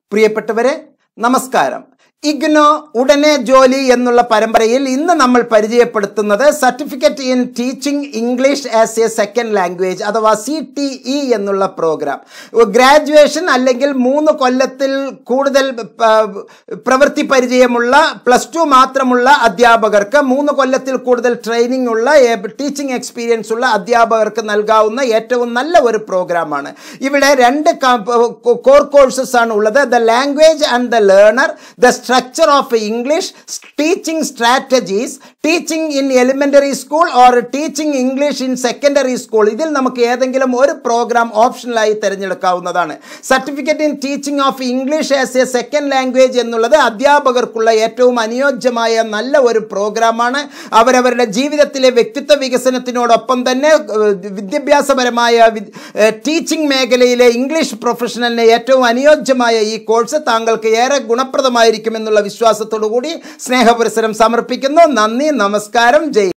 പ്രിയപ്പെട്ടവരെ നമസ്കാരം. ഇഗ്നോ ഉടനെ ജോലി എന്നുള്ള പരമ്പരയിൽ ഇന്ന് നമ്മൾ പരിചയപ്പെടുത്തുന്നത് certificate in teaching English as a second language അഥവാ CTE എന്നുള്ള പ്രോഗ്രാം. ഗ്രാജുവേഷൻ അല്ലെങ്കിൽ 3 കൊല്ലത്തിൽ കൂടുതൽ പ്രവൃത്തി പരിചയമുള്ള +2 മാത്രമുള്ള അധ്യാപകർക്ക്, 3 കൊല്ലത്തിൽ കൂടുതൽ ട്രെയിനിങ് ഉള്ള ടീച്ചിങ് എക്സ്പീരിയൻസ് ഉള്ള അധ്യാപകർക്ക് നൽകാവുന്ന ഏറ്റവും നല്ല ഒരു പ്രോഗ്രാമാണ്. ഇവിടെ 2 കോർ കോഴ്സസ് ആണ് ഉള്ളത്. The language and the learner, the structure of English, teaching strategies, teaching in elementary school or teaching English in secondary school. ഇതിൽ നമുക്ക് ഏതെങ്കിലും ഒരു പ്രോഗ്രാം ഓപ്ഷണലായി തിരഞ്ഞെടുക്കാവുന്നതാണ്. Certificate in teaching of English as a second language എന്നുള്ളത് അധ്യാപകർക്കുള്ള ഏറ്റവും അനുയോജ്യമായ നല്ല ഒരു പ്രോഗ്രാമാണ്. അവരവരുടെ ജീവിതത്തിലെ വ്യക്തിത്വ വികസനത്തിനോടൊപ്പം തന്നെ വിദ്യാഭ്യാസപരമായ ടീച്ചിങ് മേഖലയിലെ ഇംഗ്ലീഷ് പ്രൊഫഷണലിന് ഏറ്റവും അനുയോജ്യമായ ഈ കോഴ്സ് താങ്കൾക്ക് ഏറെ ഗുണപ്രദമായിരിക്കും എന്നുള്ള വിശ്വാസത്തോടു കൂടി സ്നേഹപുരസ്സരം സമർപ്പിക്കുന്നു. നന്ദി, നമസ്കാരം, ജയ്.